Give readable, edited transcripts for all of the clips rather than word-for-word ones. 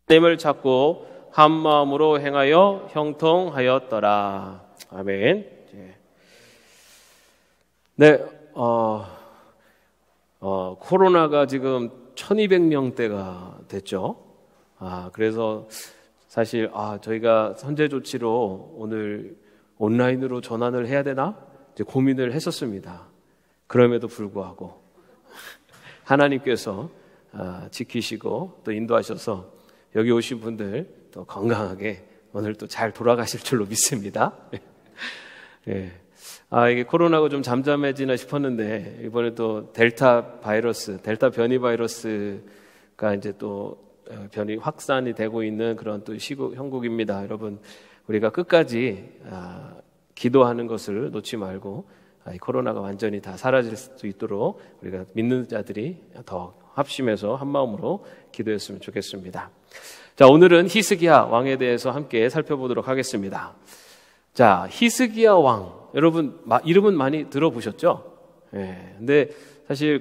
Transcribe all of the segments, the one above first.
하나님을 찾고 한 마음으로 행하여 형통하였더라. 아멘. 네, 코로나가 지금 1200명대가 됐죠. 그래서 사실 저희가 선제 조치로 오늘 온라인으로 전환을 해야 되나 이제 고민을 했었습니다. 그럼에도 불구하고 하나님께서 지키시고 또 인도하셔서 여기 오신 분들 또 건강하게 오늘 또 잘 돌아가실 줄로 믿습니다. 예. 이게 코로나가 좀 잠잠해지나 싶었는데 이번에 또 델타 변이 바이러스가 이제 또 변이 확산이 되고 있는 그런 또 형국입니다. 여러분, 우리가 끝까지 기도하는 것을 놓지 말고 이 코로나가 완전히 다 사라질 수 있도록 우리가 믿는 자들이 더 합심해서 한 마음으로 기도했으면 좋겠습니다. 자, 오늘은 히스기야 왕에 대해서 함께 살펴보도록 하겠습니다. 자, 히스기야 왕, 여러분 이름은 많이 들어보셨죠? 예. 근데 사실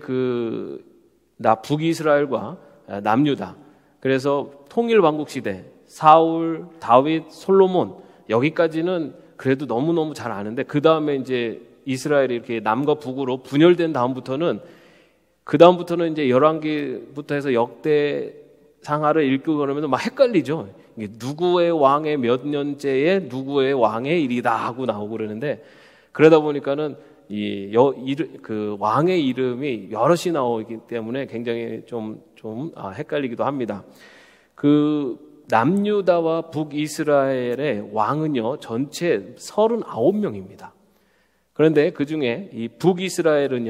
북이스라엘과 남유다, 그래서 통일 왕국 시대 사울, 다윗, 솔로몬, 여기까지는 그래도 너무너무 잘 아는데 그 다음에 이제 이스라엘이 이렇게 남과 북으로 분열된 다음부터는 이제 열왕기부터 해서 역대 상하를 읽고 그러면 막 헷갈리죠. 이게 누구의 왕의 몇 년째에 누구의 왕의 일이다 하고 나오고 그러는데, 그러다 보니까는 그 왕의 이름이 여럿이 나오기 때문에 굉장히 좀 헷갈리기도 합니다. 그 남유다와 북이스라엘의 왕은요 전체 39명입니다. 그런데 그 중에 이 북이스라엘의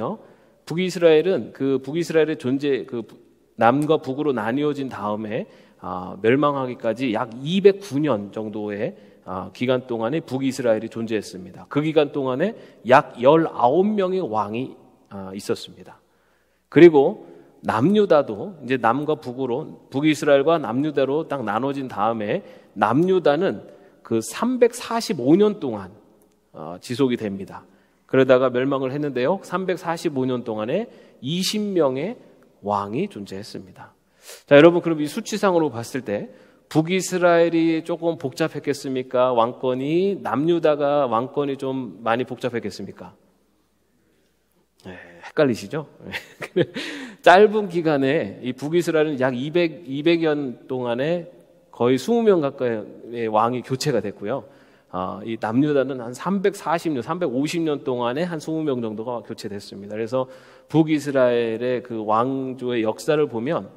존재, 남과 북으로 나뉘어진 다음에 멸망하기까지 약 209년 정도의 기간 동안에 북이스라엘이 존재했습니다. 그 기간 동안에 약 19명의 왕이 있었습니다. 그리고 남유다도 이제 남과 북이스라엘과 남유다로 딱 나눠진 다음에 남유다는 그 345년 동안 지속이 됩니다. 그러다가 멸망을 했는데요, 345년 동안에 20명의 왕이 존재했습니다. 자, 여러분, 그럼 이 수치상으로 봤을 때 북이스라엘이 조금 복잡했겠습니까? 남유다가 왕권이 좀 많이 복잡했겠습니까? 네, 헷갈리시죠? 짧은 기간에 이 북이스라엘은 약 200년 동안에 거의 20명 가까이의 왕이 교체가 됐고요. 이 남유다는 한 350년 동안에 한 20명 정도가 교체됐습니다. 그래서 북이스라엘의 그 왕조의 역사를 보면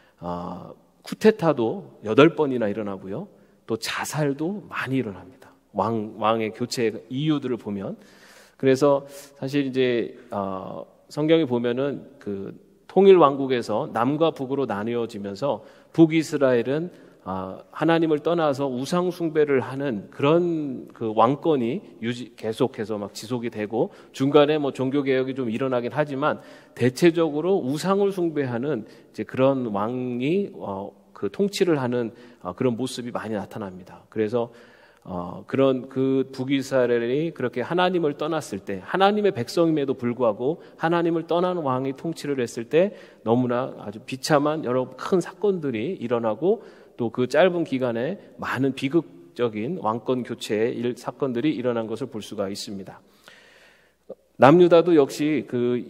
쿠데타도 8번이나 일어나고요. 또 자살도 많이 일어납니다. 왕의 교체 이유들을 보면. 그래서 사실 이제 성경에 보면은 그 통일 왕국에서 남과 북으로 나뉘어지면서 북이스라엘은 하나님을 떠나서 우상 숭배를 하는 그런 그 왕권이 계속해서 막 지속이 되고, 중간에 뭐 종교 개혁이 좀 일어나긴 하지만 대체적으로 우상을 숭배하는 이제 그런 왕이 그 통치를 하는 그런 모습이 많이 나타납니다. 그래서 그런 그 북이스라엘이 그렇게 하나님을 떠났을 때, 하나님의 백성임에도 불구하고 하나님을 떠난 왕이 통치를 했을 때 너무나 아주 비참한 여러 큰 사건들이 일어나고, 또 그 짧은 기간에 많은 비극적인 왕권 교체의 사건들이 일어난 것을 볼 수가 있습니다. 남유다도 역시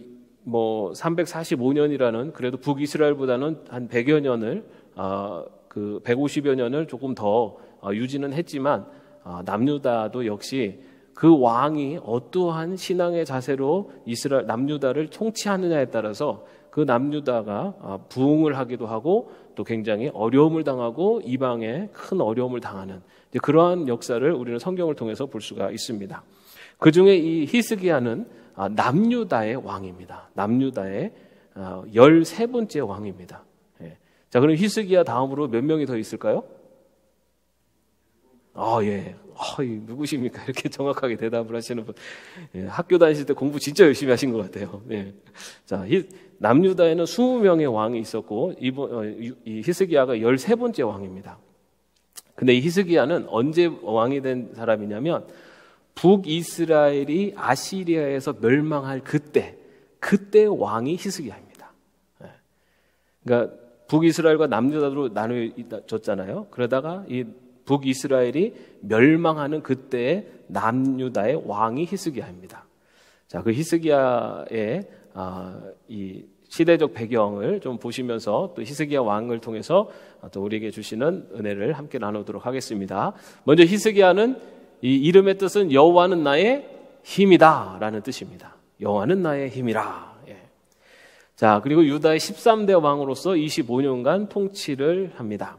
345년이라는 그래도 북이스라엘보다는 한 100여 년을 150여 년을 조금 더 유지는 했지만, 남유다도 역시 그 왕이 어떠한 신앙의 자세로 남유다를 통치하느냐에 따라서 그 남유다가 부흥을 하기도 하고 또 굉장히 어려움을 당하고 이방에 큰 어려움을 당하는 그러한 역사를 우리는 성경을 통해서 볼 수가 있습니다. 그 중에 이 히스기야는 남유다의 왕입니다. 남유다의 13번째 왕입니다. 자, 그럼 히스기야 다음으로 몇 명이 더 있을까요? 예. 누구십니까? 이렇게 정확하게 대답을 하시는 분. 학교 다니실 때 공부 진짜 열심히 하신 것 같아요. 자, 남유다에는 20명의 왕이 있었고, 이 히스기야가 13번째 왕입니다. 근데 이 히스기야는 언제 왕이 된 사람이냐면, 북이스라엘이 아시리아에서 멸망할 그때 왕이 히스기야입니다. 그러니까 북이스라엘과 남유다로 나누어졌잖아요. 그러다가 이 북이스라엘이 멸망하는 그때에 남유다의 왕이 히스기야입니다. 자, 그 히스기야의 이 시대적 배경을 좀 보시면서 또 히스기야 왕을 통해서 또 우리에게 주시는 은혜를 함께 나누도록 하겠습니다. 먼저 히스기야는 이 이름의 뜻은 여호와는 나의 힘이다라는 뜻입니다. 여호와는 나의 힘이라. 예. 자, 그리고 유다의 13대 왕으로서 25년간 통치를 합니다.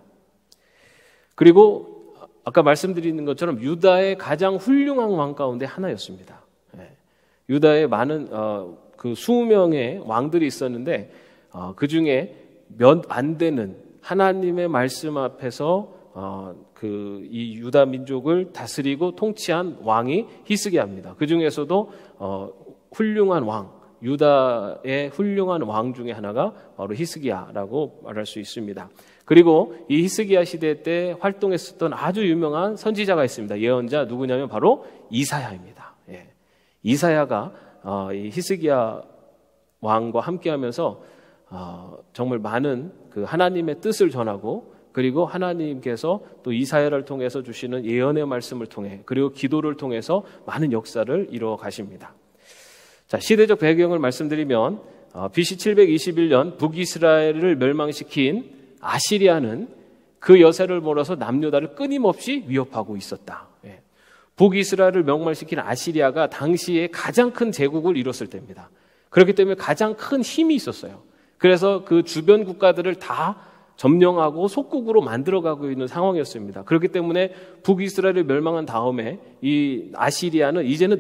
그리고 아까 말씀드린 것처럼 유다의 가장 훌륭한 왕 가운데 하나였습니다. 예. 유다에 많은 그 수명의 왕들이 있었는데 그 중에 몇 안 되는 하나님의 말씀 앞에서 그 이 유다 민족을 다스리고 통치한 왕이 히스기야입니다. 그 중에서도 훌륭한 왕, 유다의 훌륭한 왕 중에 하나가 바로 히스기야라고 말할 수 있습니다. 그리고 이 히스기야 시대 때 활동했었던 아주 유명한 선지자가 있습니다. 예언자 누구냐면 바로 이사야입니다. 예. 이사야가 이 히스기야 왕과 함께하면서 정말 많은 그 하나님의 뜻을 전하고 그리고 하나님께서 또 이사야를 통해서 주시는 예언의 말씀을 통해 그리고 기도를 통해서 많은 역사를 이루어 가십니다. 자, 시대적 배경을 말씀드리면 BC 721년 북이스라엘을 멸망시킨 아시리아는 그 여세를 몰아서 남유다를 끊임없이 위협하고 있었다. 예. 북이스라엘을 멸망시킨 아시리아가 당시에 가장 큰 제국을 이뤘을 때입니다. 그렇기 때문에 가장 큰 힘이 있었어요. 그래서 그 주변 국가들을 다 점령하고 속국으로 만들어가고 있는 상황이었습니다. 그렇기 때문에 북이스라엘이 멸망한 다음에 이 아시리아는 이제는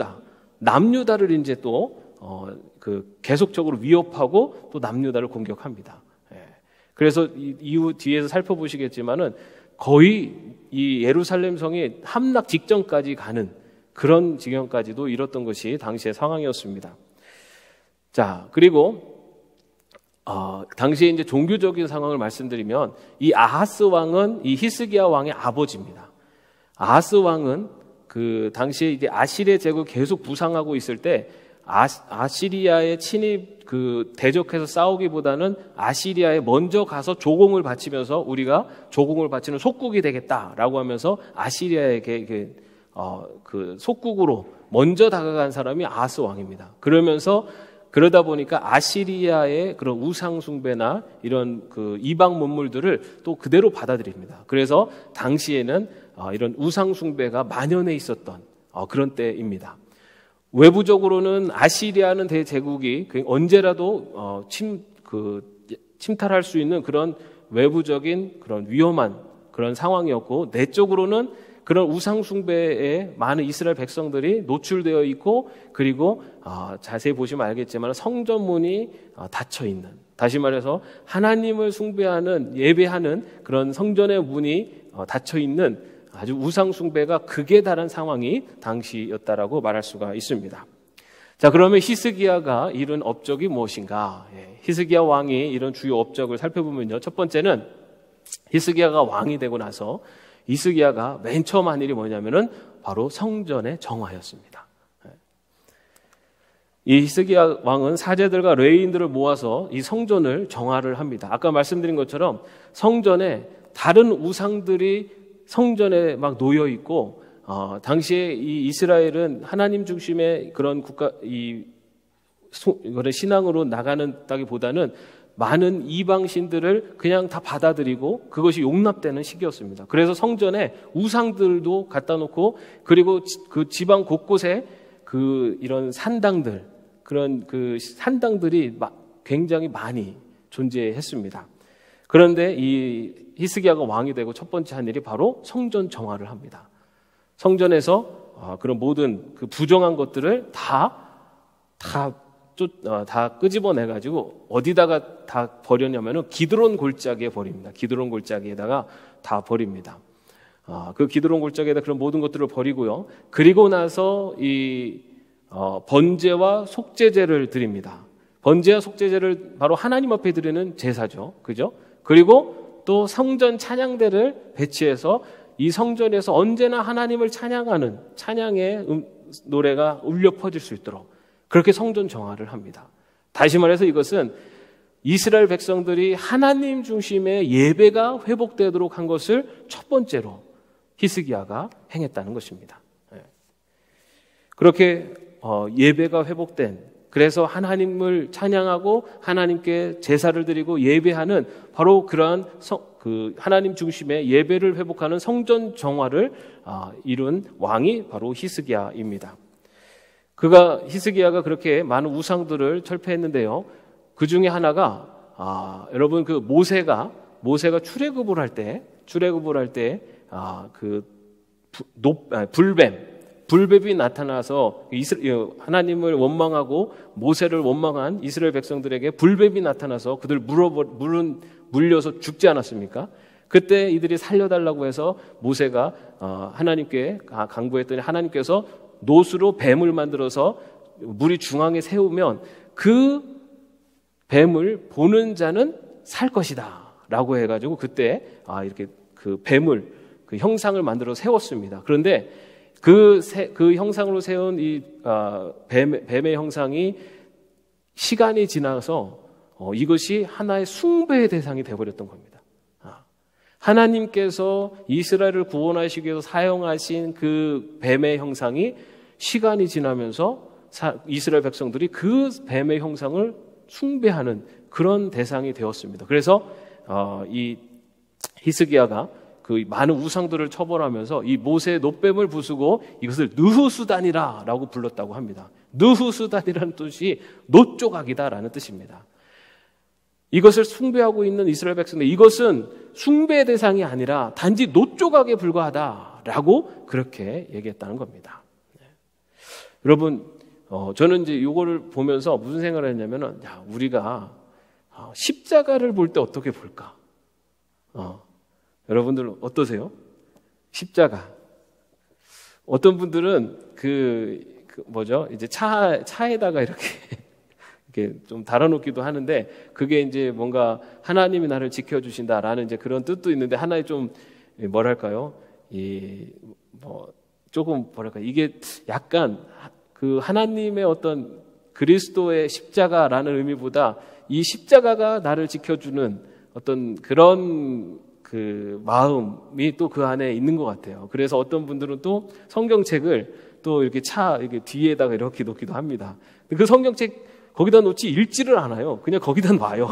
남유다를 이제 또 계속적으로 위협하고 또 남유다를 공격합니다. 예. 그래서 이후 뒤에서 살펴보시겠지만은 거의 이 예루살렘 성이 함락 직전까지 가는 그런 지경까지도 이뤘던 것이 당시의 상황이었습니다. 자, 그리고 당시에 이제 종교적인 상황을 말씀드리면 이 아하스 왕은 이 히스기야 왕의 아버지입니다. 아하스 왕은 그 당시에 이제 아시리아 제국을 계속 부상하고 있을 때 아시리아의 침입 그 대적해서 싸우기보다는 아시리아에 먼저 가서 조공을 바치면서 우리가 조공을 바치는 속국이 되겠다라고 하면서 아시리아에게 그 속국으로 먼저 다가간 사람이 아하스 왕입니다. 그러다 보니까 아시리아의 그런 우상 숭배나 이런 그 이방 문물들을 또 그대로 받아들입니다. 그래서 당시에는 이런 우상 숭배가 만연해 있었던 그런 때입니다. 외부적으로는 아시리아는 대제국이 언제라도 침탈할 수 있는 그런 외부적인 그런 위험한 그런 상황이었고, 내적으로는 그런 우상 숭배에 많은 이스라엘 백성들이 노출되어 있고, 그리고 자세히 보시면 알겠지만 성전문이 닫혀 있는, 다시 말해서 하나님을 숭배하는 예배하는 그런 성전의 문이 닫혀 있는 아주 우상 숭배가 극에 달한 상황이 당시였다라고 말할 수가 있습니다. 자, 그러면 히스기야가 이룬 업적이 무엇인가? 히스기야 왕이 이런 주요 업적을 살펴보면요, 첫 번째는 히스기야가 왕이 되고 나서 히스기야가 맨 처음 한 일이 뭐냐면은 바로 성전의 정화였습니다. 이 히스기야 왕은 사제들과 레위인들을 모아서 이 성전을 정화를 합니다. 아까 말씀드린 것처럼 성전에 다른 우상들이 성전에 막 놓여 있고, 당시에 이 이스라엘은 하나님 중심의 그런 그런 신앙으로 나가는다기보다는 많은 이방신들을 그냥 다 받아들이고 그것이 용납되는 시기였습니다. 그래서 성전에 우상들도 갖다 놓고, 그리고 그 지방 곳곳에 이런 산당들, 그런 그 산당들이 굉장히 많이 존재했습니다. 그런데 이 히스기야가 왕이 되고 첫 번째 한 일이 바로 성전 정화를 합니다. 성전에서 그런 모든 그 부정한 것들을 다 끄집어내가지고 어디다가 다 버렸냐면은 기드론 골짜기에 버립니다. 기드론 골짜기에다가 다 버립니다. 그 기드론 골짜기에다 그런 모든 것들을 버리고요. 그리고 나서 이 번제와 속죄제를 드립니다. 번제와 속죄제를 바로 하나님 앞에 드리는 제사죠. 그죠? 그리고 또 성전 찬양대를 배치해서 이 성전에서 언제나 하나님을 찬양하는 찬양의 노래가 울려 퍼질 수 있도록 그렇게 성전 정화를 합니다. 다시 말해서 이것은 이스라엘 백성들이 하나님 중심의 예배가 회복되도록 한 것을 첫 번째로 히스기야가 행했다는 것입니다. 그렇게 예배가 회복된, 그래서 하나님을 찬양하고 하나님께 제사를 드리고 예배하는 바로 그러한 하나님 중심의 예배를 회복하는 성전 정화를 이룬 왕이 바로 히스기야입니다. 히스기야가 그렇게 많은 우상들을 철폐했는데요. 그 중에 하나가 여러분 그 모세가 출애굽을 할 때 불뱀이 나타나서 하나님을 원망하고 모세를 원망한 이스라엘 백성들에게 불뱀이 나타나서 그들 물려서 죽지 않았습니까? 그때 이들이 살려달라고 해서 모세가 하나님께 간구했더니 하나님께서 노수로 뱀을 만들어서 물이 중앙에 세우면 그 뱀을 보는 자는 살 것이다 라고 해가지고 그때 이렇게 그 뱀을 그 형상을 만들어 세웠습니다. 그런데 그 형상으로 세운 이 뱀의 형상이 시간이 지나서 이것이 하나의 숭배의 대상이 되어버렸던 겁니다. 하나님께서 이스라엘을 구원하시기 위해서 사용하신 그 뱀의 형상이 시간이 지나면서 이스라엘 백성들이 그 뱀의 형상을 숭배하는 그런 대상이 되었습니다. 그래서 이 히스기야가 그 많은 우상들을 처벌하면서 이 모세의 놋뱀을 부수고 이것을 느후수단이라고 불렀다고 합니다. 느후수단이라는 뜻이 놋조각이다라는 뜻입니다. 이것을 숭배하고 있는 이스라엘 백성들, 이것은 숭배의 대상이 아니라 단지 놋조각에 불과하다라고 그렇게 얘기했다는 겁니다. 여러분, 저는 이제 이거를 보면서 무슨 생각을 했냐면은, 우리가 십자가를 볼 때 어떻게 볼까? 여러분들 어떠세요? 십자가. 어떤 분들은 이제 차에다가 이렇게 좀 달아놓기도 하는데, 그게 이제 뭔가 하나님이 나를 지켜주신다라는 이제 그런 뜻도 있는데, 하나의 좀, 뭐랄까요? 이게 약간 그 하나님의 어떤 그리스도의 십자가라는 의미보다 이 십자가가 나를 지켜주는 어떤 그런 그 마음이 또 그 안에 있는 것 같아요. 그래서 어떤 분들은 또 성경책을 또 이렇게 이렇게 뒤에다가 이렇게 놓기도 합니다. 그 성경책 거기다 놓지 읽지를 않아요. 그냥 거기다 놔요.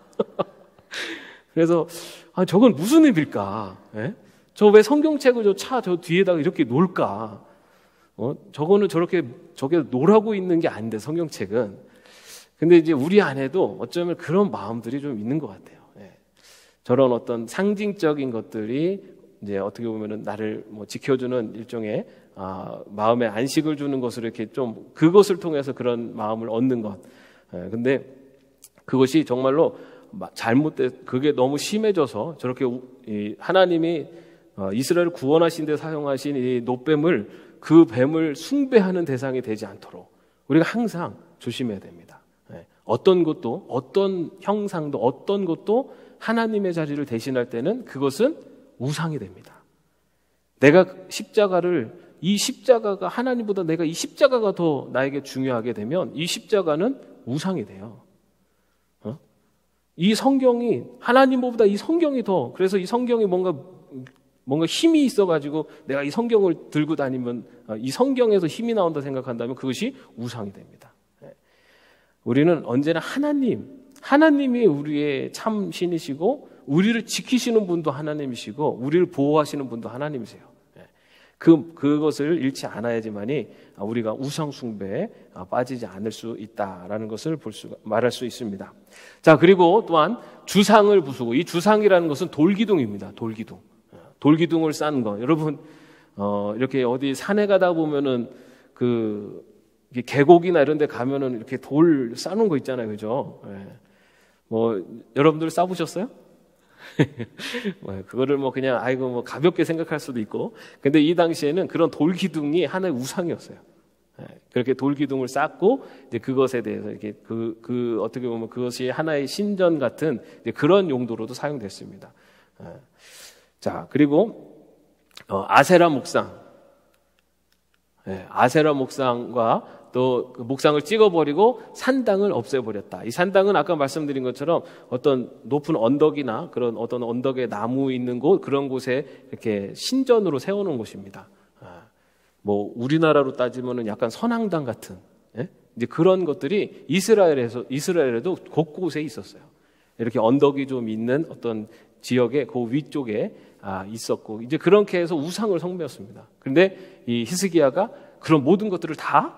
그래서 저건 무슨 의미일까? 예? 저 왜 성경책을 저 뒤에다가 이렇게 놓을까? 저거는 저게 놓으라고 있는 게 아닌데, 성경책은. 근데 이제 우리 안에도 어쩌면 그런 마음들이 좀 있는 것 같아요. 예. 저런 어떤 상징적인 것들이 이제 어떻게 보면은 나를 지켜주는 일종의 마음의 안식을 주는 것으로 이렇게 좀 그것을 통해서 그런 마음을 얻는 것. 예. 근데 그것이 정말로 그게 너무 심해져서 저렇게 하나님이 이스라엘을 구원하신 데 사용하신 이 놋뱀을 그 뱀을 숭배하는 대상이 되지 않도록 우리가 항상 조심해야 됩니다. 어떤 것도, 어떤 형상도, 어떤 것도 하나님의 자리를 대신할 때는 그것은 우상이 됩니다. 내가 이 십자가가 하나님보다 내가 이 십자가가 더 나에게 중요하게 되면 이 십자가는 우상이 돼요. 이 성경이, 하나님보다 이 성경이 그래서 이 성경이 뭔가 힘이 있어가지고 내가 이 성경을 들고 다니면 이 성경에서 힘이 나온다 생각한다면 그것이 우상이 됩니다. 우리는 언제나 하나님이 우리의 참 신이시고 우리를 지키시는 분도 하나님이시고 우리를 보호하시는 분도 하나님이세요. 그것을 잃지 않아야지만이 우리가 우상 숭배에 빠지지 않을 수 있다라는 것을 말할 수 있습니다. 자, 그리고 또한 주상을 부수고, 이 주상이라는 것은 돌기둥입니다. 돌기둥을 쌓는 거. 여러분, 이렇게 어디 산에 가다 보면은 계곡이나 이런 데 가면은 이렇게 돌 쌓는 거 있잖아요. 그죠? 여러분들 쌓으셨어요? 그거를 그냥 가볍게 생각할 수도 있고. 근데 이 당시에는 그런 돌기둥이 하나의 우상이었어요. 그렇게 돌기둥을 쌓고 이제 그것에 대해서 이렇게 어떻게 보면 그것이 하나의 신전 같은 그런 용도로도 사용됐습니다. 자, 그리고 아세라 목상. 아세라 목상과 또 그 목상을 찍어버리고 산당을 없애버렸다. 이 산당은 아까 말씀드린 것처럼 어떤 높은 언덕이나 그런 어떤 언덕에 나무 있는 곳, 그런 곳에 이렇게 신전으로 세워놓은 곳입니다. 뭐 우리나라로 따지면은 약간 선앙당 같은, 예? 이제 그런 것들이 이스라엘에도 곳곳에 있었어요. 이렇게 언덕이 좀 있는 어떤 지역의 그 위쪽에 있었고, 이제 그렇게 해서 우상을 숭배했습니다. 그런데 이 히스기야가 그런 모든 것들을 다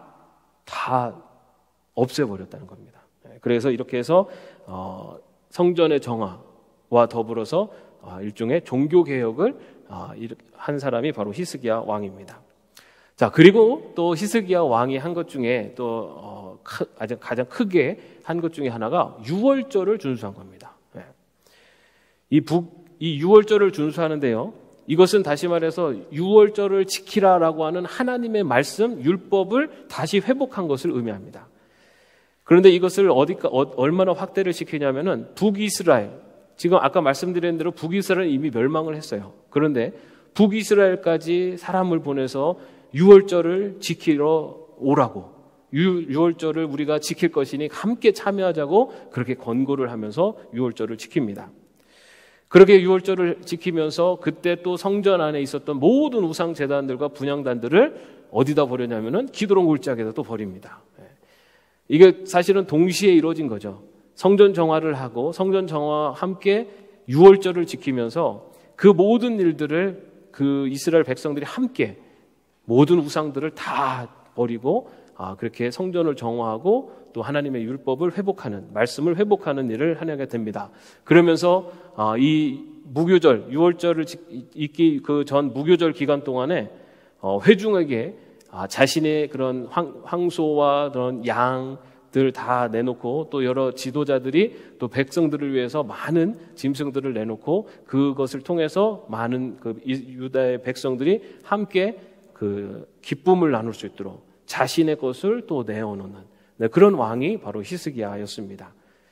없애버렸다는 겁니다. 그래서 이렇게 해서 성전의 정화와 더불어서 일종의 종교 개혁을 한 사람이 바로 히스기야 왕입니다. 자, 그리고 또 히스기야 왕이 한 것 중에 또 가장 크게 한 것 중에 하나가 유월절을 준수한 겁니다. 이 유월절을 준수하는데요, 이것은 다시 말해서 유월절을 지키라라고 하는 하나님의 말씀, 율법을 다시 회복한 것을 의미합니다. 그런데 이것을 얼마나 확대를 시키냐면은 북이스라엘, 지금 아까 말씀드린 대로 북이스라엘은 이미 멸망을 했어요. 그런데 북이스라엘까지 사람을 보내서 유월절을 지키러 오라고, 유월절을 우리가 지킬 것이니 함께 참여하자고 그렇게 권고를 하면서 유월절을 지킵니다. 그렇게 유월절을 지키면서 그때 또 성전 안에 있었던 모든 우상 제단들과 분향단들을 어디다 버렸냐면은 기드론 골짜기에다 또 버립니다. 이게 사실은 동시에 이루어진 거죠. 성전 정화를 하고 성전 정화와 함께 유월절을 지키면서 그 모든 일들을 그 이스라엘 백성들이 함께 모든 우상들을 다 버리고 그렇게 성전을 정화하고 또 하나님의 율법을 회복하는, 말씀을 회복하는 일을 하게 됩니다. 그러면서 이 무교절, 유월절을 있기 그 전 무교절 기간 동안에 회중에게 자신의 그런 황소와 그런 양들 다 내놓고, 또 여러 지도자들이 또 백성들을 위해서 많은 짐승들을 내놓고 그것을 통해서 많은 그 유다의 백성들이 함께 그 기쁨을 나눌 수 있도록 자신의 것을 또 내어놓는 그런 왕이 바로 히스기야였습니다.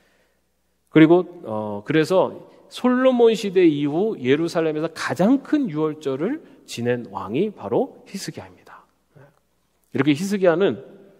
그리고 그래서 솔로몬 시대 이후 예루살렘에서 가장 큰 유월절을 지낸 왕이 바로 히스기야입니다. 이렇게 히스기야는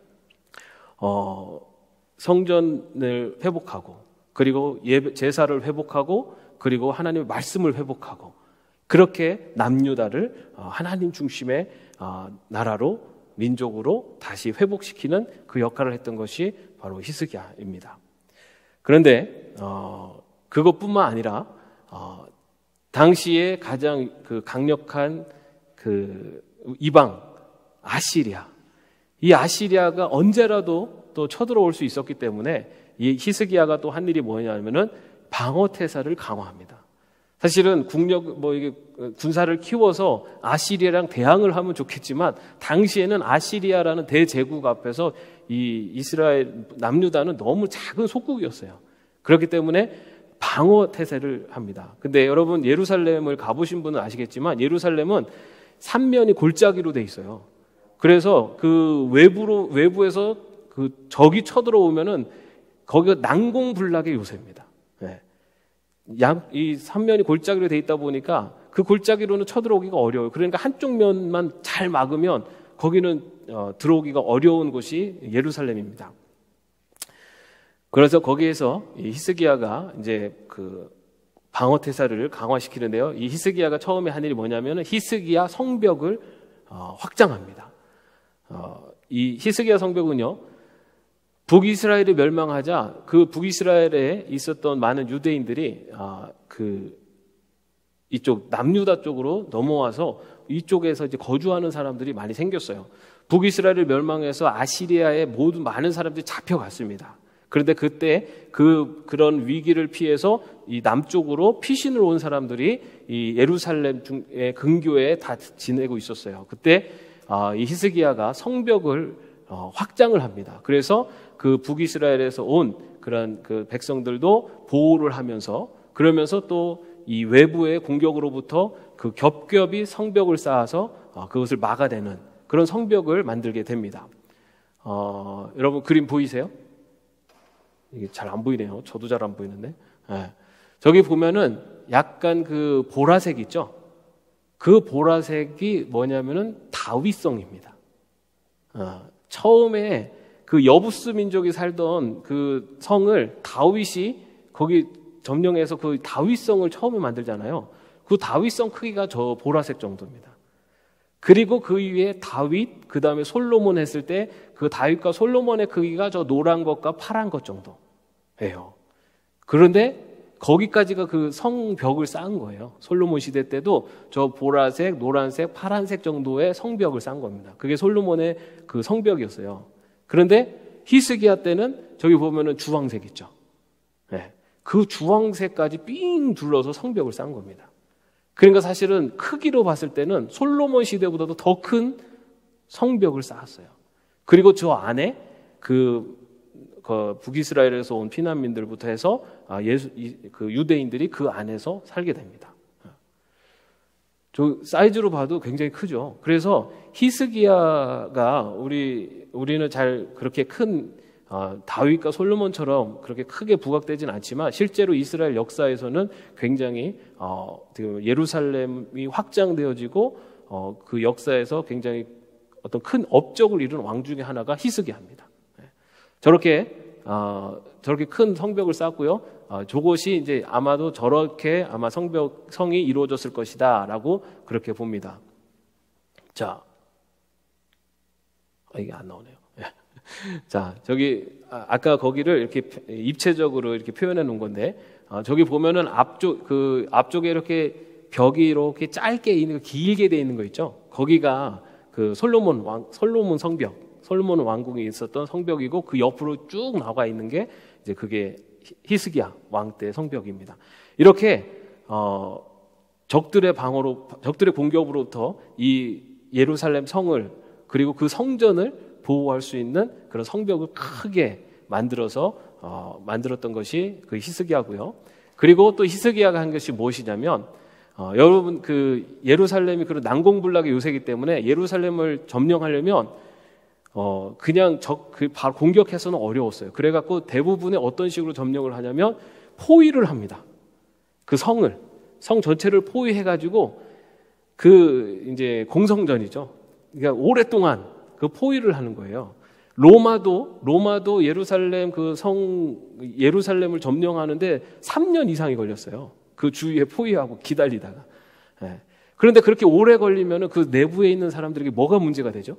성전을 회복하고, 그리고 제사를 회복하고, 그리고 하나님의 말씀을 회복하고, 그렇게 남유다를 하나님 중심의 나라로, 민족으로 다시 회복시키는 그 역할을 했던 것이 바로 히스기야입니다. 그런데 그것뿐만 아니라 당시에 가장 그 강력한 그 이방 아시리아, 이 아시리아가 언제라도 또 쳐들어올 수 있었기 때문에 이 히스기야가 또 한 일이 뭐냐면은 방어 태세를 강화합니다. 사실은 이게 군사를 키워서 아시리아랑 대항을 하면 좋겠지만, 당시에는 아시리아라는 대제국 앞에서 이 이스라엘 남유다는 너무 작은 속국이었어요. 그렇기 때문에 방어 태세를 합니다. 근데 여러분 예루살렘을 가보신 분은 아시겠지만 예루살렘은 삼면이 골짜기로 돼 있어요. 그래서 그 외부에서 그 적이 쳐들어오면은 거기가 난공불락의 요새입니다. 네. 이 삼면이 골짜기로 돼 있다 보니까 그 골짜기로는 쳐들어오기가 어려워요. 그러니까 한쪽 면만 잘 막으면 거기는 들어오기가 어려운 곳이 예루살렘입니다. 그래서 거기에서 이 히스기야가 이제 그 방어 태세를 강화시키는데요. 이 히스기야가 처음에 한 일이 뭐냐면은 히스기야 성벽을 확장합니다. 이 히스기야 성벽은요, 북이스라엘이 멸망하자 그 북이스라엘에 있었던 많은 유대인들이 그 이쪽 남유다 쪽으로 넘어와서 이쪽에서 이제 거주하는 사람들이 많이 생겼어요. 북이스라엘을 멸망해서 아시리아의 모든 많은 사람들이 잡혀갔습니다. 그런데 그때 그런 위기를 피해서 이 남쪽으로 피신을 온 사람들이 이 예루살렘 중의 근교에 다 지내고 있었어요. 그때 이 히스기야가 성벽을 확장을 합니다. 그래서 그 북이스라엘에서 온 그런 그 백성들도 보호를 하면서, 그러면서 또 이 외부의 공격으로부터 그 겹겹이 성벽을 쌓아서 그것을 막아내는 그런 성벽을 만들게 됩니다. 여러분 그림 보이세요? 이게 잘 안 보이네요. 저도 잘 안 보이는데. 네. 저기 보면은 약간 그 보라색 있죠? 그 보라색이 뭐냐면은 다윗성입니다. 처음에 그 여부스 민족이 살던 그 성을 다윗이 거기 점령해서 그 다윗성을 처음에 만들잖아요. 그 다윗성 크기가 저 보라색 정도입니다. 그리고 그 위에 다윗, 그 다음에 솔로몬 했을 때 그 다윗과 솔로몬의 크기가 저 노란 것과 파란 것 정도예요. 그런데 거기까지가 그 성벽을 쌓은 거예요. 솔로몬 시대 때도 저 보라색, 노란색, 파란색 정도의 성벽을 쌓은 겁니다. 그게 솔로몬의 그 성벽이었어요. 그런데 히스기야 때는 저기 보면은 주황색 있죠. 네. 그 주황색까지 삥 둘러서 성벽을 쌓은 겁니다. 그러니까 사실은 크기로 봤을 때는 솔로몬 시대보다도 더 큰 성벽을 쌓았어요. 그리고 저 안에 그 북이스라엘에서 온 피난민들부터 해서 그 유대인들이 그 안에서 살게 됩니다. 저 사이즈로 봐도 굉장히 크죠. 그래서 히스기야가 우리는 잘 그렇게 큰 다윗과 솔로몬처럼 그렇게 크게 부각되진 않지만 실제로 이스라엘 역사에서는 굉장히 예루살렘이 확장되어지고 그 역사에서 굉장히 어떤 큰 업적을 이룬 왕 중에 하나가 히스기야입니다. 저렇게 큰 성벽을 쌓았고요. 저것이 이제 아마도 저렇게 아마 성이 이루어졌을 것이다라고 그렇게 봅니다. 자, 이게 안 나오네요. 자, 저기 아까 거기를 이렇게 입체적으로 이렇게 표현해 놓은 건데 저기 보면은 앞쪽에 이렇게 벽이 이렇게 짧게 있는 길게 돼 있는 거 있죠. 거기가 그 솔로몬 성벽, 솔로몬 왕궁이 있었던 성벽이고 그 옆으로 쭉 나와 있는 게 이제 그게 히스기야 왕 때 성벽입니다. 이렇게 적들의 공격으로부터 이 예루살렘 성을 그리고 그 성전을 보호할 수 있는 그런 성벽을 크게 만들었던 것이 그 히스기야고요. 그리고 또 히스기야가 한 것이 무엇이냐면 여러분 그 예루살렘이 그런 난공불락의 요새이기 때문에 예루살렘을 점령하려면 그냥 바로 공격해서는 어려웠어요. 그래갖고 대부분의 어떤 식으로 점령을 하냐면 포위를 합니다. 그 성 전체를 포위해가지고 그 이제 공성전이죠. 그러니까 오랫동안 그 포위를 하는 거예요. 로마도 예루살렘을 점령하는데 3년 이상이 걸렸어요. 그 주위에 포위하고 기다리다가. 예. 그런데 그렇게 오래 걸리면 그 내부에 있는 사람들에게 뭐가 문제가 되죠?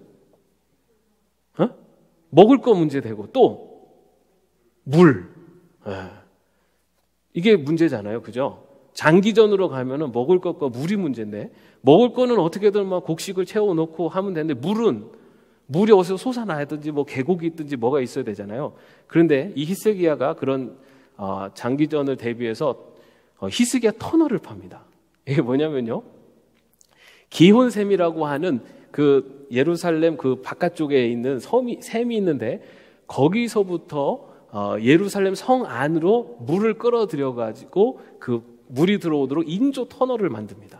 먹을 거 문제되고 또 물. 예. 이게 문제잖아요. 그죠? 장기전으로 가면은 먹을 것과 물이 문제인데 먹을 거는 어떻게든 막 곡식을 채워놓고 하면 되는데 물이 어디서 솟아나야든지 뭐 계곡이 있든지 뭐가 있어야 되잖아요. 그런데 이 히스기야가 그런 장기전을 대비해서 히스기야 터널을 팝니다. 이게 뭐냐면요, 기혼샘이라고 하는 그 예루살렘 그 바깥쪽에 있는 샘이 있는데 거기서부터 예루살렘 성 안으로 물을 끌어들여 가지고 그 물이 들어오도록 인조 터널을 만듭니다.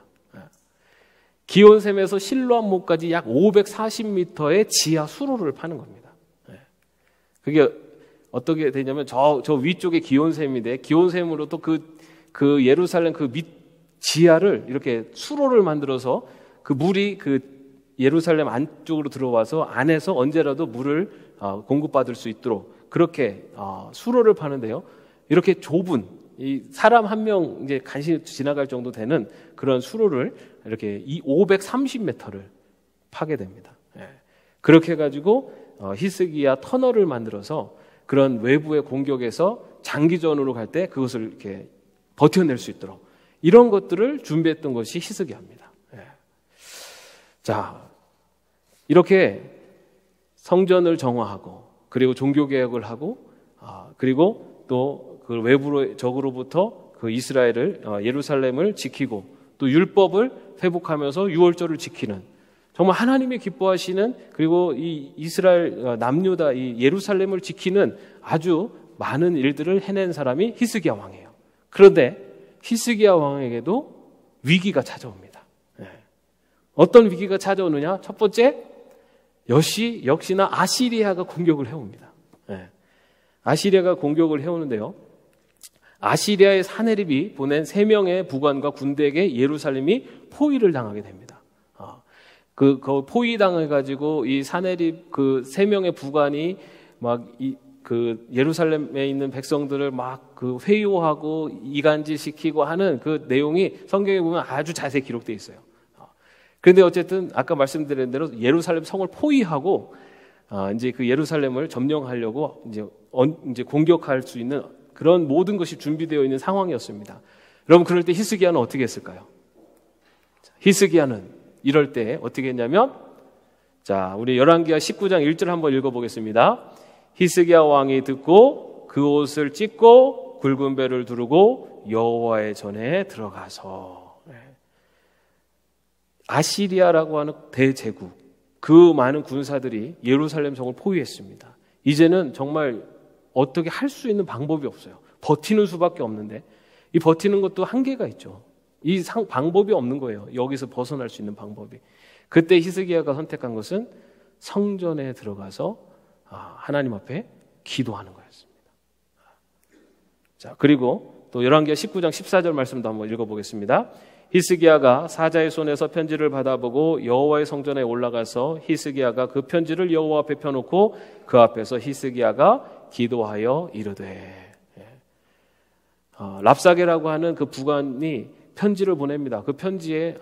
기온샘에서 실로암목까지 약 540m의 지하 수로를 파는 겁니다. 그게 어떻게 되냐면 저 위쪽에 기온샘인데 기온샘으로 또 그 예루살렘 그 밑 지하를 이렇게 수로를 만들어서 그 물이 그 예루살렘 안쪽으로 들어와서 안에서 언제라도 물을 공급받을 수 있도록 그렇게 수로를 파는데요. 이렇게 좁은 이 사람 한 명 이제 간신히 지나갈 정도 되는 그런 수로를 이렇게 530m를 파게 됩니다. 그렇게 해가지고 히스기야 터널을 만들어서 그런 외부의 공격에서 장기전으로 갈 때 그것을 이렇게 버텨낼 수 있도록 이런 것들을 준비했던 것이 히스기야입니다. 자, 이렇게 성전을 정화하고 그리고 종교개혁을 하고 그리고 또 그 외부로 적으로부터 그 이스라엘을 예루살렘을 지키고 또 율법을 회복하면서 유월절을 지키는 정말 하나님이 기뻐하시는 그리고 이 이스라엘 남유다 이 예루살렘을 지키는 아주 많은 일들을 해낸 사람이 히스기야 왕이에요. 그런데 히스기야 왕에게도 위기가 찾아옵니다. 어떤 위기가 찾아오느냐? 첫 번째, 역시나 아시리아가 공격을 해옵니다. 아시리아가 공격을 해오는데요. 아시리아의 사네립이 보낸 3명의 부관과 군대에게 예루살렘이 포위를 당하게 됩니다. 그 포위당해가지고 이 사내립 그 3명의 부관이 막 그 예루살렘에 있는 백성들을 막 그 회유하고 이간질시키고 하는 그 내용이 성경에 보면 아주 자세히 기록되어 있어요. 그런데 어쨌든 아까 말씀드린 대로 예루살렘 성을 포위하고 이제 그 예루살렘을 점령하려고 이제 공격할 수 있는 그런 모든 것이 준비되어 있는 상황이었습니다. 여러분, 그럴 때 히스기야는 어떻게 했을까요? 히스기야는 이럴 때 어떻게 했냐면, 자, 우리 열왕기하 19장 1절 한번 읽어보겠습니다. 히스기야 왕이 듣고 그 옷을 찢고 굵은 배를 두르고 여호와의 전에 들어가서, 아시리아라고 하는 대제국, 그 많은 군사들이 예루살렘 성을 포위했습니다. 이제는 정말 어떻게 할 수 있는 방법이 없어요. 버티는 수밖에 없는데, 이 버티는 것도 한계가 있죠. 이 방법이 없는 거예요. 여기서 벗어날 수 있는 방법이. 그때 히스기야가 선택한 것은 성전에 들어가서 하나님 앞에 기도하는 거였습니다. 자, 그리고 또 열왕기하 19장 14절 말씀도 한번 읽어보겠습니다. 히스기야가 사자의 손에서 편지를 받아보고 여호와의 성전에 올라가서 히스기야가 그 편지를 여호와 앞에 펴놓고 그 앞에서 히스기야가 기도하여 이르되, 랍사게라고 하는 그 부관이 편지를 보냅니다. 그 편지에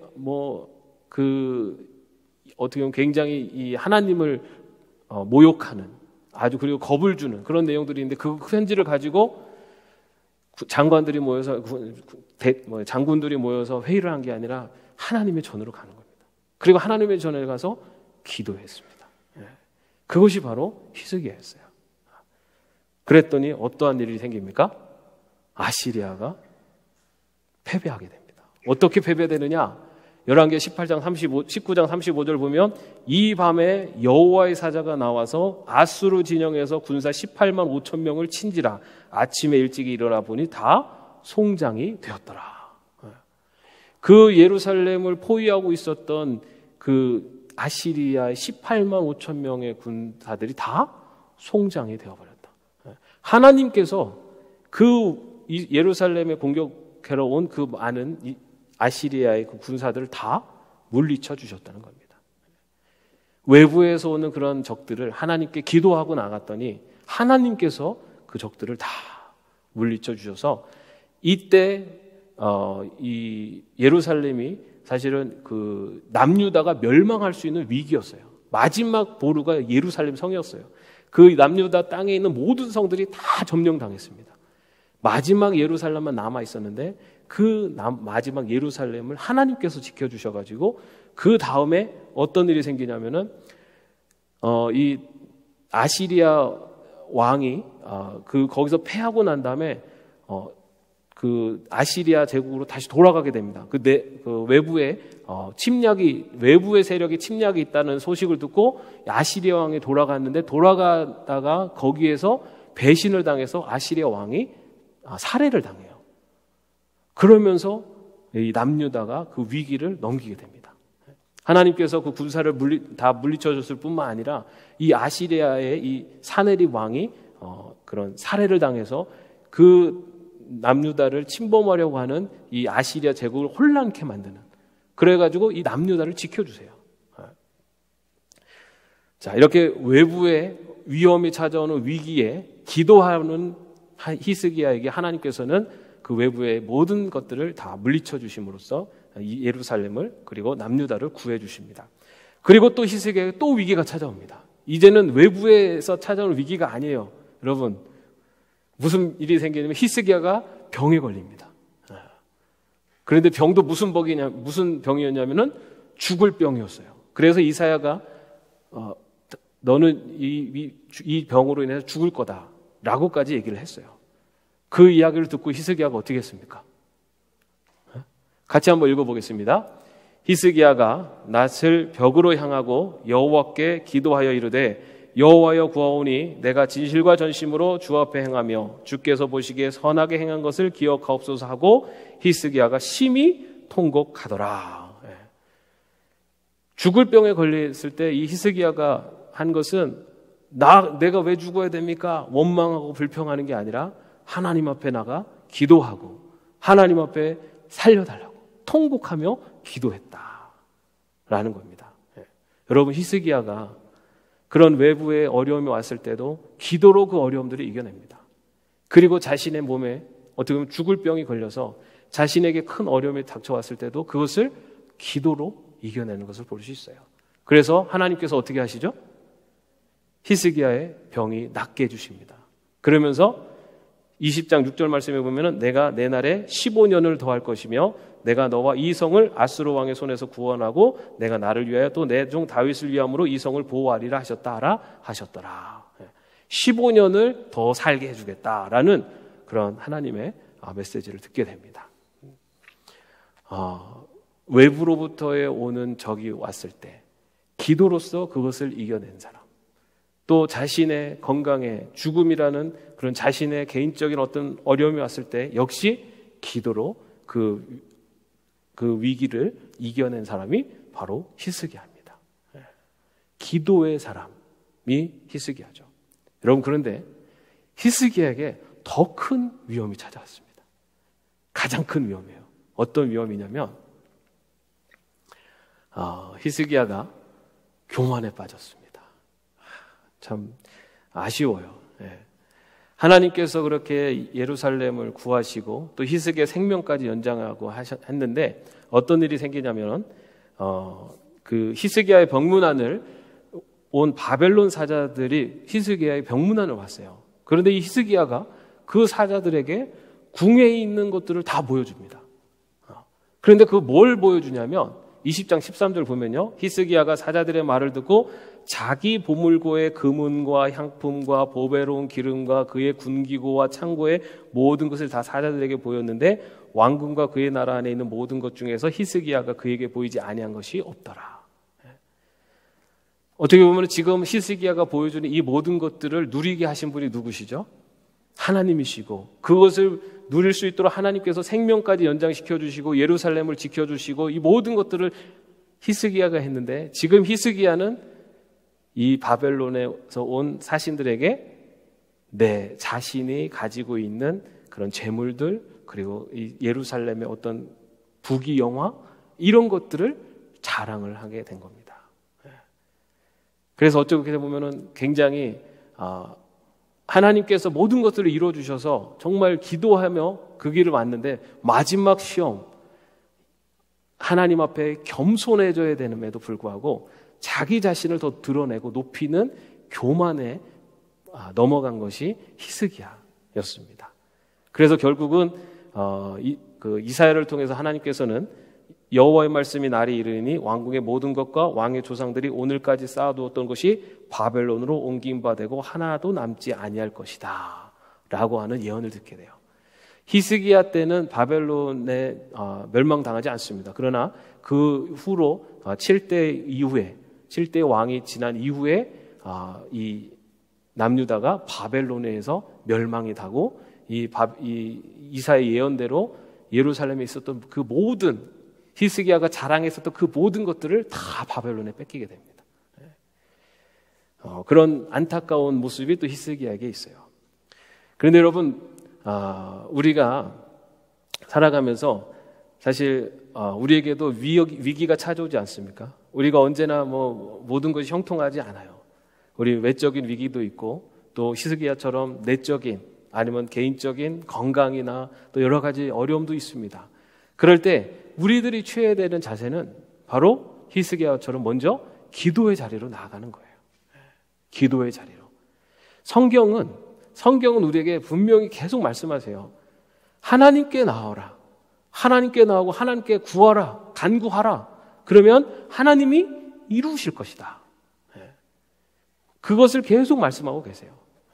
어떻게 보면 굉장히 이 하나님을 모욕하는, 아주 그리고 겁을 주는 그런 내용들이 있는데, 그 편지를 가지고 장관들이 모여서 장군들이 모여서 회의를 한 게 아니라 하나님의 전으로 가는 겁니다. 그리고 하나님의 전에 가서 기도했습니다. 그것이 바로 히스기야였어요. 그랬더니 어떠한 일이 생깁니까? 아시리아가 패배하게 됩니다. 어떻게 패배되느냐? 열왕기하 19장 35절 보면, 이 밤에 여호와의 사자가 나와서 아수르 진영에서 군사 18만 5천 명을 친지라 아침에 일찍 일어나 보니 다 송장이 되었더라. 그 예루살렘을 포위하고 있었던 그 아시리아의 18만 5천 명의 군사들이 다 송장이 되어버렸다. 하나님께서 그 예루살렘에 공격하러 온 그 많은 아시리아의 그 군사들을 다 물리쳐 주셨다는 겁니다. 외부에서 오는 그런 적들을 하나님께 기도하고 나갔더니 하나님께서 그 적들을 다 물리쳐 주셔서, 이때 이 예루살렘이 사실은 그 남유다가 멸망할 수 있는 위기였어요. 마지막 보루가 예루살렘 성이었어요. 그 남유다 땅에 있는 모든 성들이 다 점령당했습니다. 마지막 예루살렘만 남아 있었는데, 그 마지막 예루살렘을 하나님께서 지켜주셔가지고 그 다음에 어떤 일이 생기냐면은 이 아시리아 왕이 거기서 패하고 난 다음에 그 아시리아 제국으로 다시 돌아가게 됩니다. 그 외부에 외부의 세력이 침략이 있다는 소식을 듣고 아시리아 왕이 돌아갔는데, 돌아가다가 거기에서 배신을 당해서 아시리아 왕이 살해를 당해요. 그러면서 이 남유다가 그 위기를 넘기게 됩니다. 하나님께서 그 군사를 다 물리쳐줬을 뿐만 아니라 이 아시리아의 이 사네립 왕이 그런 살해를 당해서 그 남유다를 침범하려고 하는 이 아시리아 제국을 혼란케 만드는, 그래가지고 이 남유다를 지켜주세요. 자, 이렇게 외부의 위험이 찾아오는 위기에 기도하는 히스기야에게 하나님께서는 그 외부의 모든 것들을 다 물리쳐 주심으로써 예루살렘을 그리고 남유다를 구해 주십니다. 그리고 또 히스기야에게 또 위기가 찾아옵니다. 이제는 외부에서 찾아오는 위기가 아니에요. 여러분, 무슨 일이 생기냐면 히스기야가 병에 걸립니다. 그런데 병도 무슨 병이었냐면은 죽을 병이었어요. 그래서 이사야가 너는 이 병으로 인해서 죽을 거다라고까지 얘기를 했어요. 그 이야기를 듣고 히스기야가 어떻게 했습니까? 같이 한번 읽어보겠습니다. 히스기야가 낯을 벽으로 향하고 여호와께 기도하여 이르되, 여호와여 구하오니 내가 진실과 전심으로 주 앞에 행하며 주께서 보시기에 선하게 행한 것을 기억하옵소서 하고 히스기야가 심히 통곡하더라. 죽을 병에 걸렸을 때 이 히스기야가 한 것은 내가 왜 죽어야 됩니까? 원망하고 불평하는 게 아니라 하나님 앞에 나가 기도하고 하나님 앞에 살려달라고 통곡하며 기도했다라는 겁니다. 여러분, 히스기야가 그런 외부의 어려움이 왔을 때도 기도로 그 어려움들을 이겨냅니다. 그리고 자신의 몸에 어떻게 보면 죽을 병이 걸려서 자신에게 큰 어려움이 닥쳐왔을 때도 그것을 기도로 이겨내는 것을 볼 수 있어요. 그래서 하나님께서 어떻게 하시죠? 히스기야의 병이 낫게 해주십니다. 그러면서 20장 6절 말씀에 보면은 내가 내 날에 15년을 더할 것이며 내가 너와 이 성을 아수르 왕의 손에서 구원하고 내가 나를 위하여 또 내 종 다윗을 위함으로 이 성을 보호하리라 하셨더라. 15년을 더 살게 해주겠다라는 그런 하나님의 메시지를 듣게 됩니다. 외부로부터의 오는 적이 왔을 때 기도로서 그것을 이겨낸 사람, 또 자신의 건강에 죽음이라는 그런 자신의 개인적인 어떤 어려움이 왔을 때 역시 기도로 그 위기를 이겨낸 사람이 바로 히스기야입니다. 기도의 사람이 히스기야죠. 여러분, 그런데 히스기야에게 더 큰 위험이 찾아왔습니다. 가장 큰 위험이에요. 어떤 위험이냐면 히스기야가 교만에 빠졌습니다. 참 아쉬워요. 하나님께서 그렇게 예루살렘을 구하시고 또 히스기야 생명까지 연장하고 했는데 어떤 일이 생기냐면 그 히스기야의 병문안을 온 바벨론 사자들이 히스기야의 병문안을 왔어요. 그런데 이 히스기야가 그 사자들에게 궁에 있는 것들을 다 보여줍니다. 그런데 그 뭘 보여주냐면 20장 13절 보면요, 히스기야가 사자들의 말을 듣고 자기 보물고의 금은과 향품과 보배로운 기름과 그의 군기고와 창고의 모든 것을 다 사자들에게 보였는데 왕궁과 그의 나라 안에 있는 모든 것 중에서 히스기야가 그에게 보이지 아니한 것이 없더라. 어떻게 보면 지금 히스기야가 보여주는 이 모든 것들을 누리게 하신 분이 누구시죠? 하나님이시고 그것을 누릴 수 있도록 하나님께서 생명까지 연장시켜 주시고 예루살렘을 지켜주시고 이 모든 것들을 히스기야가 했는데 지금 히스기야는 이 바벨론에서 온 사신들에게 내 자신이 가지고 있는 그런 재물들, 그리고 이 예루살렘의 어떤 부귀 영화, 이런 것들을 자랑을 하게 된 겁니다. 그래서 어떻게 보면은 굉장히 하나님께서 모든 것들을 이루어주셔서 정말 기도하며 그 길을 왔는데 마지막 시험, 하나님 앞에 겸손해져야 되는데도 불구하고 자기 자신을 더 드러내고 높이는 교만에 넘어간 것이 히스기야였습니다. 그래서 결국은 이사야를 통해서 하나님께서는 여호와의 말씀이 날이 이르니 왕궁의 모든 것과 왕의 조상들이 오늘까지 쌓아두었던 것이 바벨론으로 옮긴 바 되고 하나도 남지 아니할 것이다 라고 하는 예언을 듣게 돼요. 히스기야 때는 바벨론에 멸망당하지 않습니다. 그러나 그 후로 7대 이후에 7대 왕이 지난 이후에 이 남유다가 바벨론에 의해서 멸망이 타고 이 이사의 예언대로 예루살렘에 있었던 그 모든 히스기야가 자랑했었던 그 모든 것들을 다 바벨론에 뺏기게 됩니다. 그런 안타까운 모습이 또 히스기야에게 있어요. 그런데 여러분, 우리가 살아가면서 사실 우리에게도 위기가 찾아오지 않습니까? 우리가 언제나 모든 것이 형통하지 않아요. 우리 외적인 위기도 있고 또 히스기야처럼 내적인 아니면 개인적인 건강이나 또 여러 가지 어려움도 있습니다. 그럴 때 우리들이 취해야 되는 자세는 바로 히스기야처럼 먼저 기도의 자리로 나아가는 거예요. 기도의 자리로. 성경은 우리에게 분명히 계속 말씀하세요. 하나님께 나아오라. 하나님께 나아오고 하나님께 구하라. 간구하라. 그러면 하나님이 이루실 것이다. 그것을 계속 말씀하고 계세요.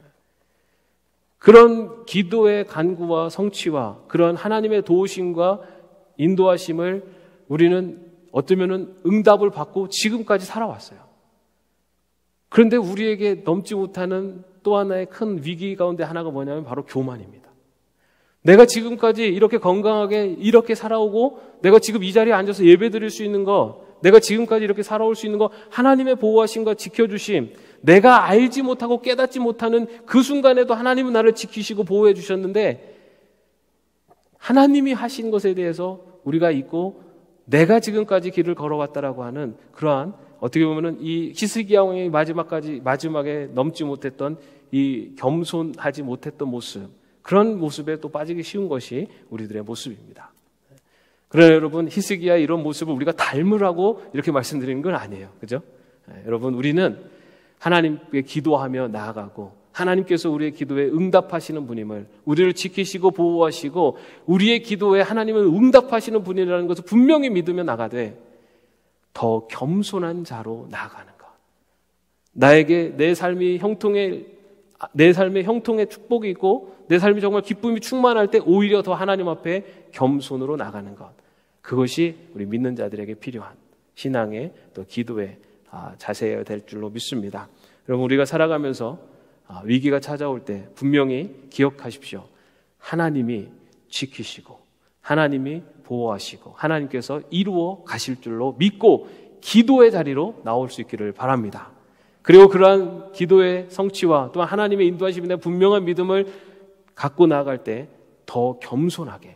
그런 기도의 간구와 성취와 그런 하나님의 도우심과 인도하심을 우리는 어쩌면은 응답을 받고 지금까지 살아왔어요. 그런데 우리에게 넘지 못하는 또 하나의 큰 위기 가운데 하나가 뭐냐면 바로 교만입니다. 내가 지금까지 이렇게 건강하게 이렇게 살아오고 내가 지금 이 자리에 앉아서 예배 드릴 수 있는 거, 내가 지금까지 이렇게 살아올 수 있는 거, 하나님의 보호하심과 지켜주심, 내가 알지 못하고 깨닫지 못하는 그 순간에도 하나님은 나를 지키시고 보호해 주셨는데 하나님이 하신 것에 대해서 우리가 잊고 내가 지금까지 길을 걸어왔다라고 하는 그러한 어떻게 보면은 이 히스기야 왕의 마지막에 넘지 못했던 이 겸손하지 못했던 모습, 그런 모습에 또 빠지기 쉬운 것이 우리들의 모습입니다. 그러나 여러분, 히스기야 이런 모습을 우리가 닮으라고 이렇게 말씀드리는 건 아니에요. 그죠? 여러분, 우리는 하나님께 기도하며 나아가고 하나님께서 우리의 기도에 응답하시는 분임을, 우리를 지키시고 보호하시고 우리의 기도에 하나님을 응답하시는 분이라는 것을 분명히 믿으며 나가되 더 겸손한 자로 나아가는 것. 나에게 내 삶의 형통의 축복이 있고 내 삶이 정말 기쁨이 충만할 때 오히려 더 하나님 앞에 겸손으로 나가는 것. 그것이 우리 믿는 자들에게 필요한 신앙의 또 기도의 자세여야 될 줄로 믿습니다. 여러분, 우리가 살아가면서 위기가 찾아올 때 분명히 기억하십시오. 하나님이 지키시고 하나님이 보호하시고 하나님께서 이루어 가실 줄로 믿고 기도의 자리로 나올 수 있기를 바랍니다. 그리고 그러한 기도의 성취와 또한 하나님의 인도하심에 대한 분명한 믿음을 갖고 나아갈 때 더 겸손하게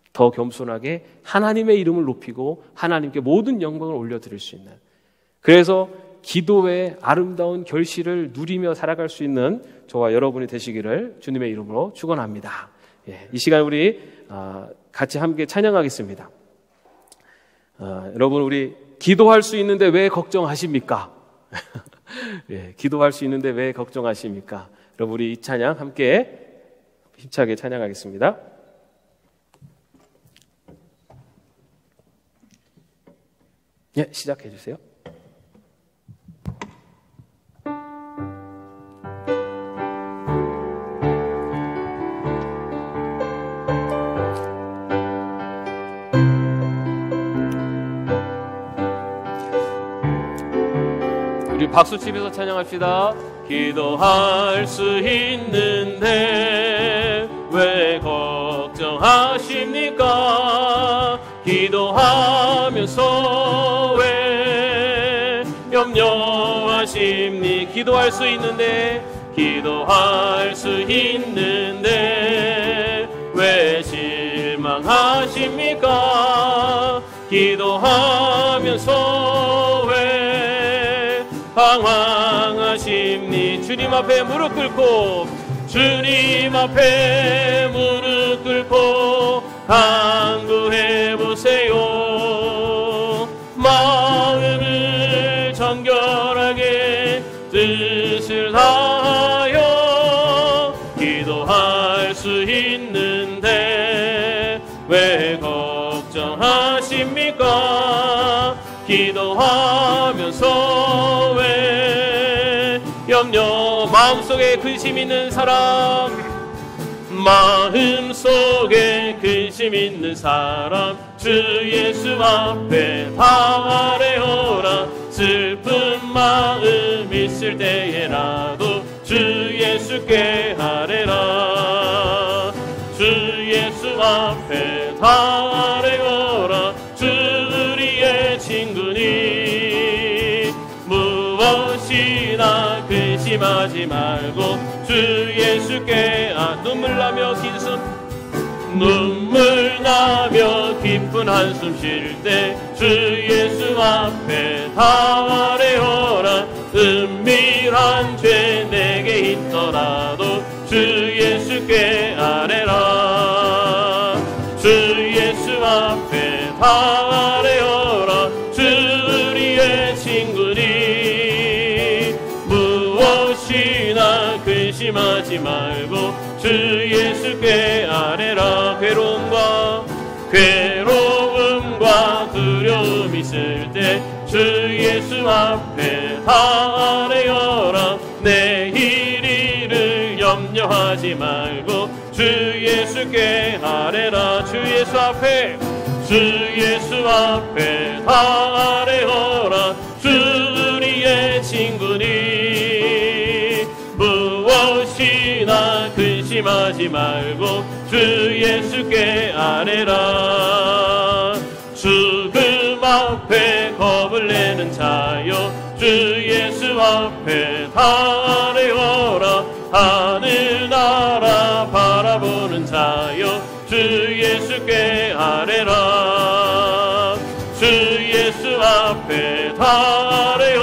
하나님의 이름을 높이고 하나님께 모든 영광을 올려드릴 수 있는, 그래서 기도의 아름다운 결실을 누리며 살아갈 수 있는 저와 여러분이 되시기를 주님의 이름으로 축원합니다. 이 시간 우리 같이 함께 찬양하겠습니다. 여러분, 우리 기도할 수 있는데 왜 걱정하십니까? 기도할 수 있는데 왜 걱정하십니까? 여러분, 우리 이 찬양 함께 힘차게 찬양하겠습니다. 시작해 주세요. 우리 박수치면서 찬양합시다. 기도할 수 있는데 왜 걱정하십니까? 기도하면서 왜 염려하십니? 기도할 수 있는데 왜 실망하십니까? 기도하면서 왜 방황하십니? 주님 앞에 무릎 꿇고 간구해보세요. 마음을 정결하게 뜻을 다하여 기도할 수 있는데 왜 걱정하십니까? 기도하면서 왜 마음속에 근심 있는 사람, 주 예수 앞에 다 아뢰어라. 슬픈 마음 있을 때에라도 주 예수께 아뢰라. 주 예수 앞에 다 아뢰어라. 주 우리의 친구니 무엇이나 근심하지 말고 주 예수께 눈물 나며 깊은 한숨 쉴 때 주 예수 앞에 다 아뢰어라. 은밀한 죄 내게 있더라도 주 예수께 아뢰라. 주 예수 앞에 다 아뢰어라. 주 우리의 친구니 무엇이나 근심하지 말고 주 예수께 아뢰라. 괴로움과 두려움 있을 때 주 예수 앞에 다 아뢰어라. 내일 일을 염려하지 말고 주 예수께 아뢰라. 주 예수 앞에 다 아뢰어라. 주 우리의 친구니 무엇이나 근심하지 말고 주 예수께 아뢰라. 죽음 앞에 겁을 내는 자여 주 예수 앞에 다 아뢰어라. 하늘나라 바라보는 자여 주 예수께 아뢰라. 주 예수 앞에 다 아뢰어라.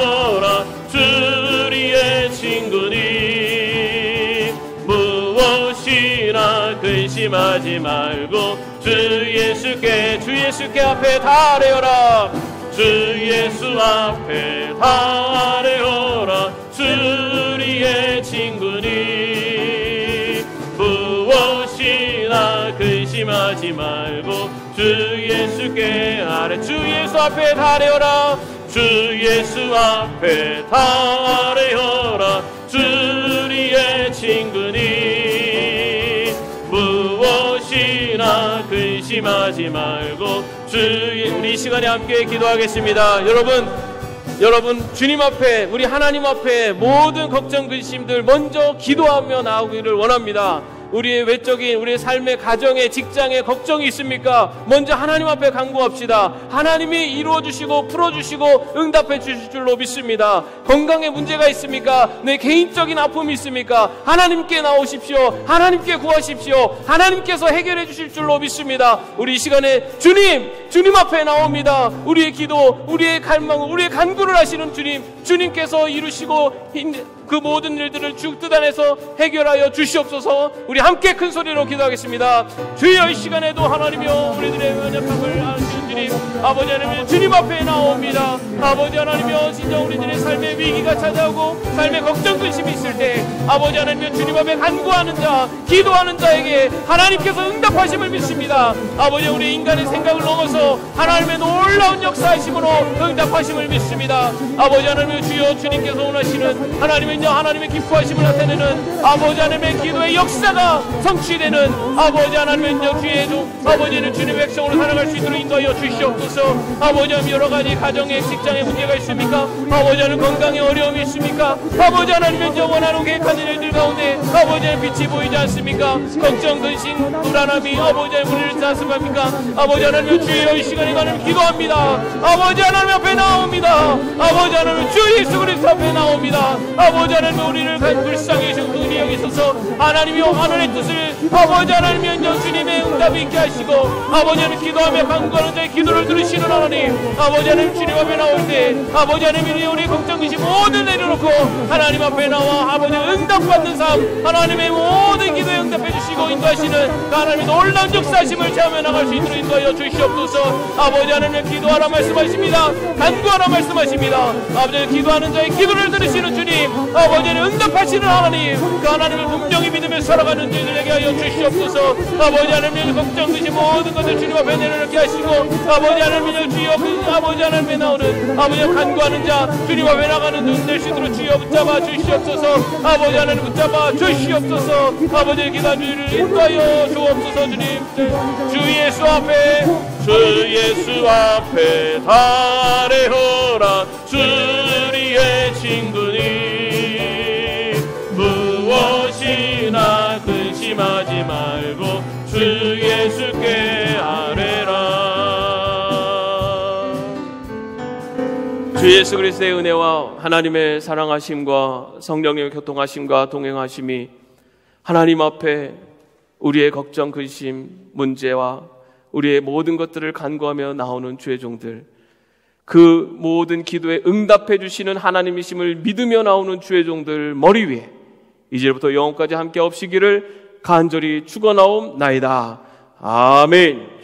근심하지 말고 주 예수께 앞에 다 아뢰어라. 주 예수 앞에 다 아뢰어라. 주 우리의 친구니 무엇이나 근심하지 말고 주 예수께 아뢰. 주 예수 앞에 다 아뢰어라. 주 예수 앞에 다 아뢰어라. 주 우리의 친구니 무엇이나 근심하지 말고 주. 우리 이 시간에 함께 기도하겠습니다. 여러분 주님 앞에, 우리 하나님 앞에 모든 걱정 근심들 먼저 기도하며 나오기를 원합니다. 우리의 외적인, 우리의 삶의, 가정의, 직장에 걱정이 있습니까? 먼저 하나님 앞에 간구합시다. 하나님이 이루어주시고 풀어주시고 응답해 주실 줄로 믿습니다. 건강에 문제가 있습니까? 내 개인적인 아픔이 있습니까? 하나님께 나오십시오. 하나님께 구하십시오. 하나님께서 해결해 주실 줄로 믿습니다. 우리 이 시간에 주님 앞에 나옵니다. 우리의 기도, 우리의 갈망, 우리의 간구를 하시는 주님께서 이루시고 그 모든 일들을 주 뜻 안에서 해결하여 주시옵소서. 우리 함께 큰 소리로 기도하겠습니다. 주여, 이 시간에도 하나님이여 우리들의 연약함을 아시는 주님, 아버지 하나님 주님 앞에 나옵니다. 아버지 하나님이여 진짜 우리들의 삶의 위기가 찾아오고 삶의 걱정 근심이 있을 때 아버지 하나님이여 주님 앞에 간구하는 자, 기도하는 자에게 하나님께서 응답하심을 믿습니다. 아버지, 우리 인간의 생각을 넘어서 하나님의 놀라운 역사하심으로 응답하심을 믿습니다. 아버지 하나님이여 주여, 주님께서 원하시는 하나님의 기뻐하심을 나타내는 아버지 하나님의 기도의 역사가 성취되는 아버지 하나님의 아버지는 주님의 백성으로 살아갈 수 있도록 인도하여 주시옵소서. 아버지 하나님, 여러 가지 가정에, 직장에 문제가 있습니까? 아버지 하나님, 건강에 어려움이 있습니까? 아버지 하나님의 원하는 계획하는 일들 가운데 아버지 하나님 빛이 보이지 않습니까? 걱정, 근심, 불안함이 아버지 하나님 우리를 자습합니까? 아버지 하나님 주여, 이 시간에 하나님 기도합니다. 아버지 하나님 앞에 나옵니다. 아버지 하나님 주 예수 그리스도 앞에 나옵니다. 아버지 하나님, 우리를 불쌍히 여기시고 우리 여기 있어서 하나님이여 하늘의 뜻을 아버지 하나님이여 주님의 응답이 있게 하시고 아버지 하나님 기도하며 간구하는 자의 기도를 들으시는 하나님, 아버지 하나님 주님 앞에 나올 때 아버지 하나님이 우리 걱정 근심 모든 내려놓고 하나님 앞에 나와 아버지 응답받는 삶, 하나님의 모든 기도에 응답해 주시고 인도하시는 하나님의 놀라운 역사하심을 체험해 나갈 수 있도록 인도하여 주시옵소서. 아버지 하나님의 기도하라 말씀하십니다. 간구하라 말씀하십니다. 아버지 기도하는 자의 기도를 들으시는 주님, 아버지는 응답하시는 하나님, 그 하나님을 분명히 믿으며 살아가는 저희들에게 하여 주시옵소서. 아버지 하나님의 걱정 근심 모든 것을 주님 앞에 내려놓게 하시고 아버지 하나님의 주여, 아버지 하나님에 나오는 아버지 간구하는 자 주님 앞에 나가는 눈 될 수 있도록 주여 붙잡아 주시옵소서. 아버지 하나님 붙잡아 주시옵소서. 아버지의 기도를 인도하여 주옵소서. 주님, 주 예수 앞에 달래어라. 주 우리의 친구니 무엇이나 근심하지 말고 주 예수께 아뢰라. 주 예수 그리스도의 은혜와 하나님의 사랑하심과 성령님의 교통하심과 동행하심이 하나님 앞에 우리의 걱정, 근심, 문제와 우리의 모든 것들을 간구하며 나오는 주의 종들, 그 모든 기도에 응답해 주시는 하나님이심을 믿으며 나오는 주의 종들 머리 위에 이제부터 영원까지 함께 없시기를 간절히 축원하옵나이다. 아멘.